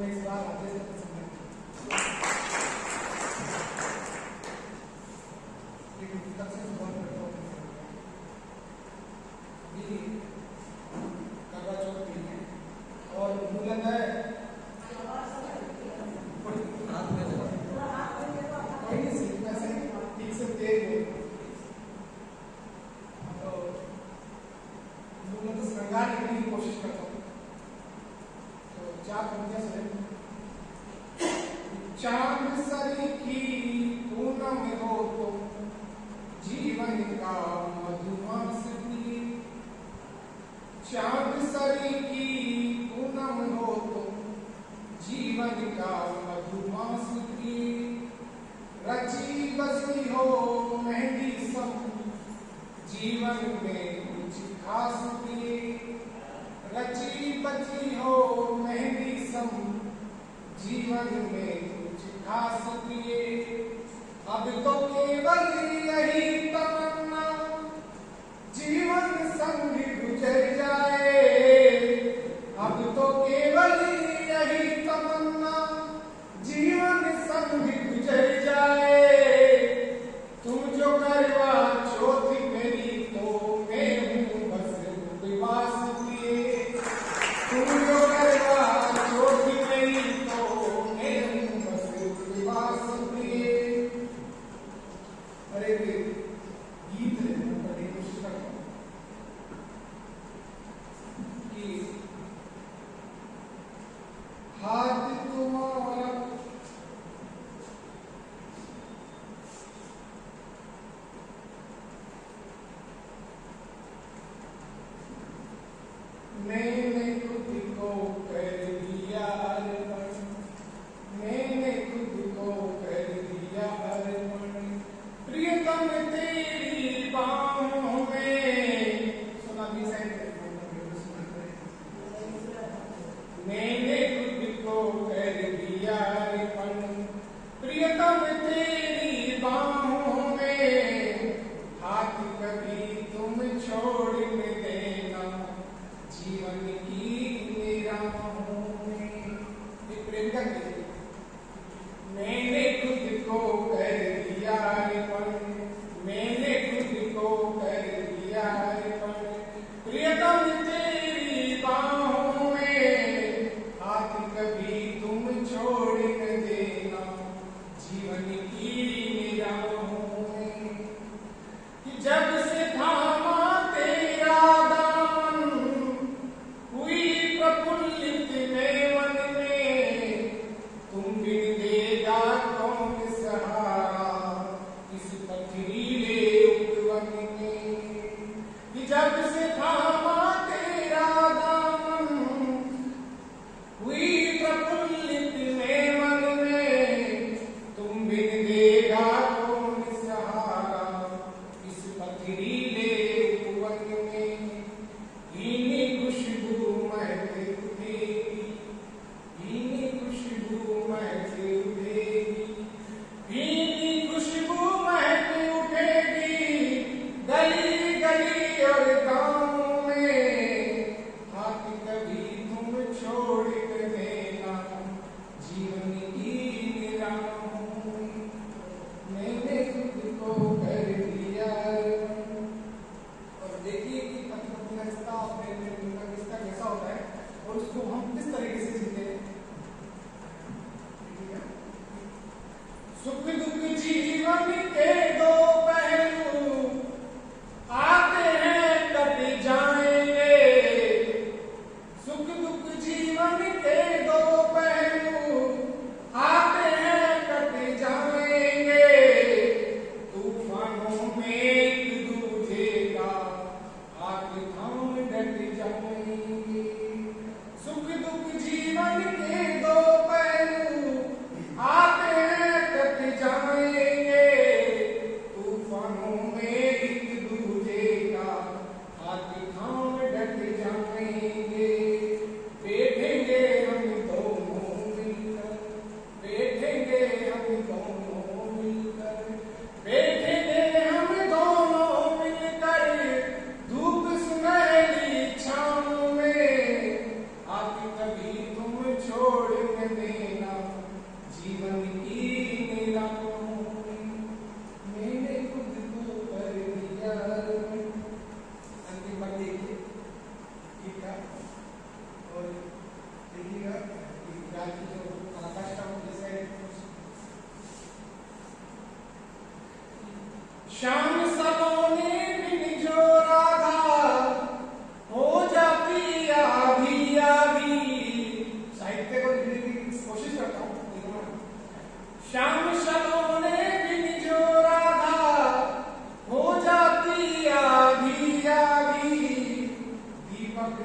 मैं इस बार आदेश देकर सम्मान लेकिन तब से बहुत करता हूँ अभी करवा चौथ नहीं है और मूलन है ठीक से तेज तो मूलन तो श्रृंगार करने की कोशिश करता हूँ तो चार पंक्तियां सुने। चांद सरी की पूनम हो तो जीवन का मधुमास पिए, चांद सरी की पूनम हो तो जीवन का मधुमास पिए, रची बसी हो मेहंदी सब जीवन में कुछ खास पिए, रची बची हो मेहंदी सब जीवन में कुछ खास पिए, अब तो केवल यही तमन्ना जीवन संग गुजर जाए, अब तो केवल यही तमन्ना जीवन संग गुजर जाए, तुम जो करवा चौथ मेरी तो मैं हूँ बस विवास किए, तुम जो करवा चौथ मेरी तो मैं हूँ बस विवास किए। अरे गीत है पढ़ने की कोशिश करता हूँ कि हाथ तुम्हारा मैंने खुद को कर दिया अर्पण, मैंने खुद को कर दिया अर्पण, प्रियतम तेरी बाहों में, सुना भी मैंने खुद को कर दिया अर्पण, प्रियतम तेरी बाहों में, हाथ कभी तुम छोड़ न देना जीवन की निराहों में। एक प्रेम का गीत, मैंने खुद को कर दिया अर्पण, मैंने खुद को कर दिया अर्पण, प्रियतम तेरी बाहों में, हाथ कभी तुम छोड़ न देना जीवन की निराहों में, कि जब से थामा तेरा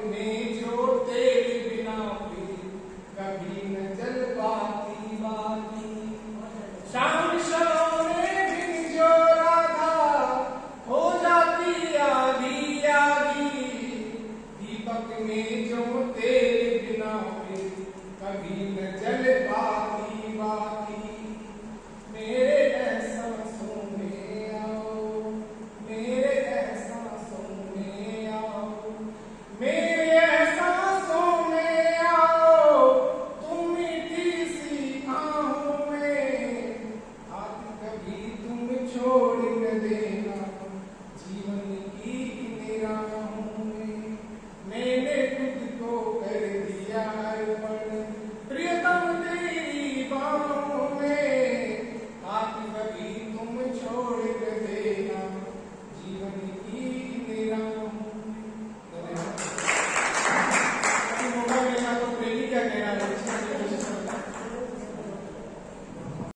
में